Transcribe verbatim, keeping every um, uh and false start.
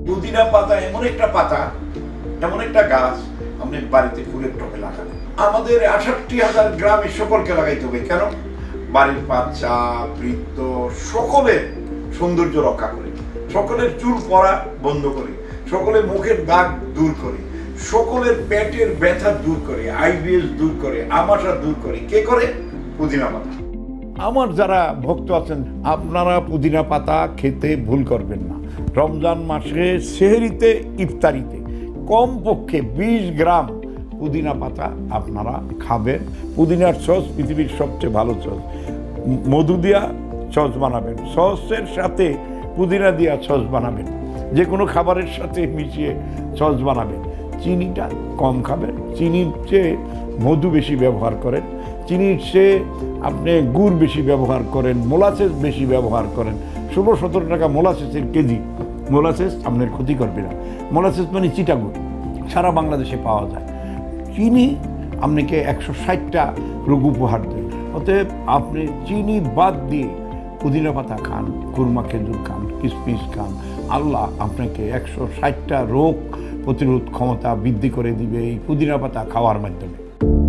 পুদিনা পাতা এমন একটা পাতা, এমন একটা গাছ আপনি বাড়িতে ফুলের টবে লাগান। আমাদের আষট্টি হাজার গ্রামে সকলকে লাগাইতে হবে। কেন? বাড়ির বাচ্চা, বৃদ্ধ সকলের সৌন্দর্য রক্ষা করে, সকলের চুল পড়া বন্ধ করে, সকলের মুখের দাগ দূর করে, সকলের পেটের ব্যথা দূর করে, আইবিএস দূর করে, আমাশা দূর করে। কে করে? পুদিনা পাতা। আমার যারা ভক্ত আছেন, আপনারা পুদিনা পাতা খেতে ভুল করবেন না। রমজান মাসে সেহরিতে, ইফতারিতে কমপক্ষে বিশ গ্রাম পুদিনা পাতা আপনারা খাবেন। পুদিনার সস পৃথিবীর সবচেয়ে ভালো সস। মধু দিয়া সস বানাবেন, সসের সাথে পুদিনা দিয়া সস বানাবেন, যে কোনো খাবারের সাথে মিশিয়ে সস বানাবেন। চিনিটা কম খাবেন, চিনির চেয়ে মধু বেশি ব্যবহার করেন, চিনির চেয়ে আপনি গুড় বেশি ব্যবহার করেন, মোলাসেস বেশি ব্যবহার করেন। ষোলো সতেরো টাকা মোলাসেসের কেজি। মোলাসেস আপনার ক্ষতি করবে না। মোলাসেস মানে চিটাগুড়, সারা বাংলাদেশে পাওয়া যায়। চিনি আপনাকে একশো ষাটটা রোগ উপহার দেয়। অতএব আপনি চিনি বাদ দিয়ে পুদিনা পাতা খান, খুরমা খেজুর খান, কিশমিশ খান। আল্লাহ আপনাকে একশো ষাটটা রোগ প্রতিরোধ ক্ষমতা বৃদ্ধি করে দিবে এই পুদিনা পাতা খাওয়ার মাধ্যমে।